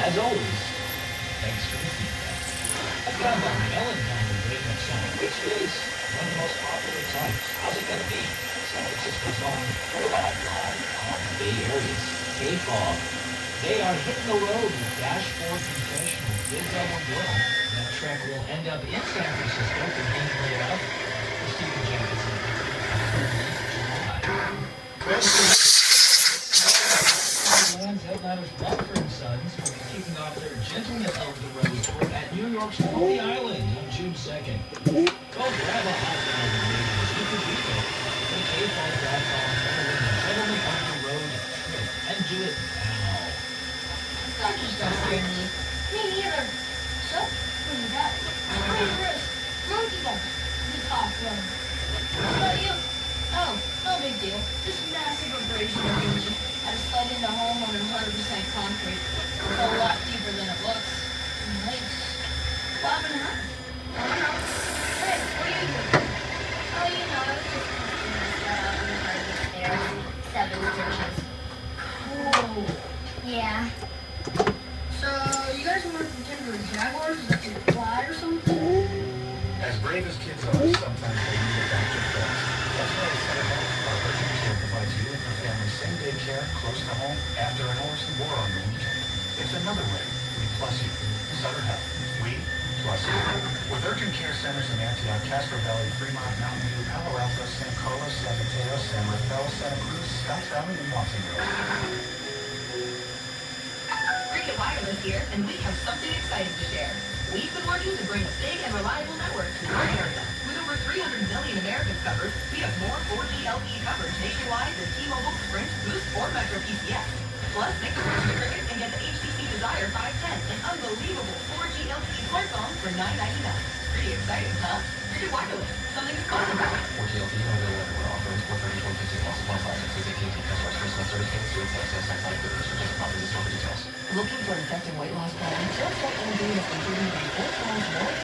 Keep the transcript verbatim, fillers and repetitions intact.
as always, thanks for the feedback. I've got my melancholy breakup song, which is one of the most popular types. How's it gonna be? San Francisco's own Bad Line on the Bay Area's K-Fog. They are hitting the road with Dashboard Confessional, Big Double Bill. That track will end up in San Francisco for being laid out for Stephen Jackson. Lands Headliners Butler and Sons will be kicking off their Gentlemen of the Road tour at New York's Lonely Island on June second. Go grab a hot dog and maybe you can do it. The K-Fog dot com for the Gentlemen of the Road trip and do it now. Donkeys don't scare me. Me neither. So, what is that? Hey, Chris. Monkey bumps. The top one. What about you? Oh, no big deal. This massive abrasion of engine had to slide into home on one hundred percent concrete. It's a lot deeper than it looks. Nice. What happened to her? I don't know. Hey, what are you doing? Oh, you know, I was just pushing myself out on the part of the stairs. Seven stitches. Cool. Yeah. So, you guys want to pretend you're jaguars that can fly or something? As brave as kids are, sometimes they need a doctor first. That's why at Center Health, our urgent care provides you and your family same-day care close to home after an hours and more on the weekend. It's another way we plus you. Sutter Health, we plus you. With urgent care centers in Antioch, Castro Valley, Fremont, Mountain View, Palo Alto, San Carlos, San Mateo, San Rafael, Santa Cruz, Scotts Valley, and Watsonville. Cricket Wireless here, and we have something exciting to share. We've been working to bring a big and reliable network to your area. With over three hundred million Americans covered, we have more four G L T E coverage nationwide than T-Mobile, Sprint, Boost, or Metro P C S. Plus, make the switch to Cricket and get the H T C Desire five ten, an unbelievable four G L T E smartphone for nine ninety-nine. Pretty exciting, huh? Cricket Wireless, something to fun about. four G L T E not available everywhere. Offers four thirty, four fifty, plus supply classic. Please A T and T customers first month service payments through sales sales tax not included. Restrictions and properties and store for details. Looking for an effective weight loss plan? Salesforce Energy has been giving you four times more